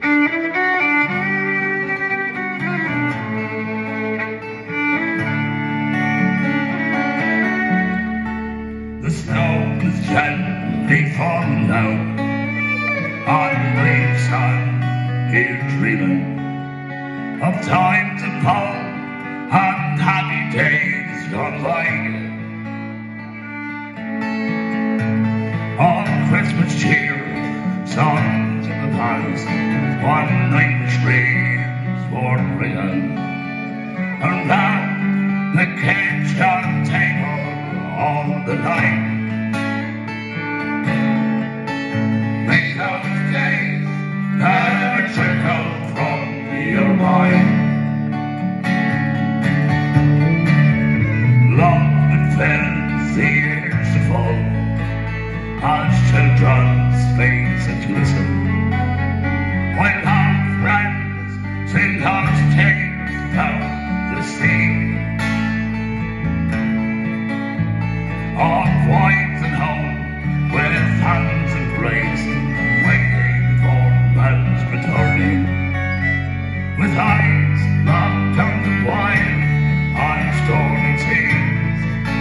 The snow is gently falling now on the lakeside, here dreaming of times of home and happy days gone by. On Christmas cheer, songs of the past, one night the streets were ringing around the kitchen table all the night. May those days never trickle from your mind. Love that fills the years to fall as children's faces glisten, while our friends sing us tales about the sea. Of wives at home with hands embraced, waiting for man's returning, with eyes locked on the wine on stormy seas.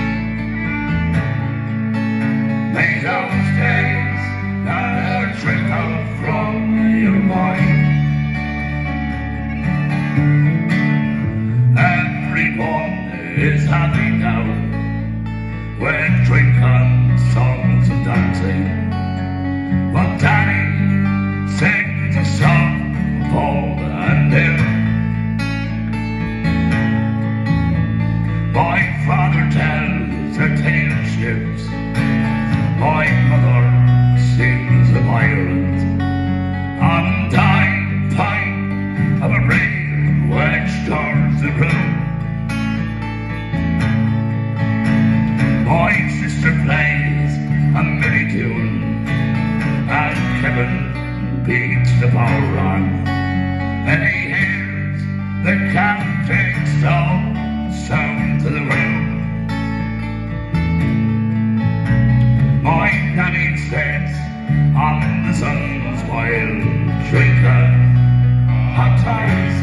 May those days never trickle from your mind. Everyone is happy now, with drinking, songs and dancing, but Daddy sings a song of old and new. My father tells a tale of ships, my mother sings of Ireland, and I pine of a rain which stirs the room. My sister plays a merry tune, and Kevin beats the bar on, and he hears the captain's song sound to the room. My nanny sits on the sun's while drinking hot ties,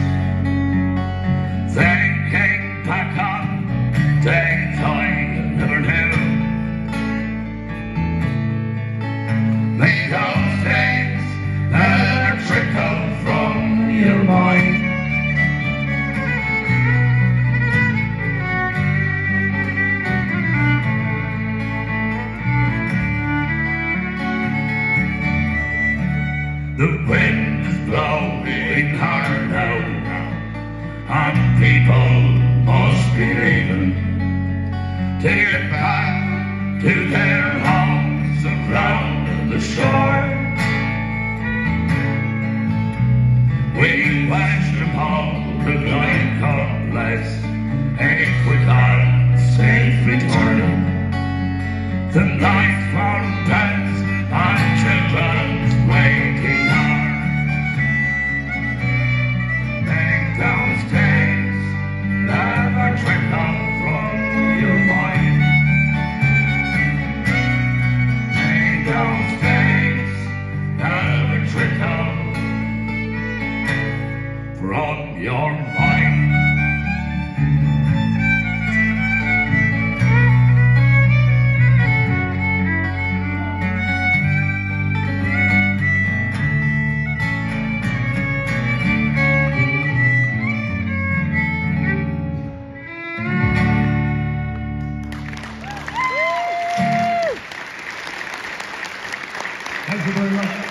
thinking back on days I never knew. May those days never trickle from your mind. The wind is blowing hard now, and people must be leaving to get back to their homes around the shore. We wish them all a good God bless, if we can safe returning. The night won't pass and children's waiting hours. Make those days never trickle from your mind. Make those days never trickle from your mind. Thank you very much.